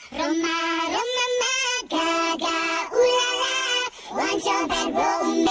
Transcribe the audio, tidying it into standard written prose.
Roma, Roma, Gaga, ooh la la, want your bed, romance.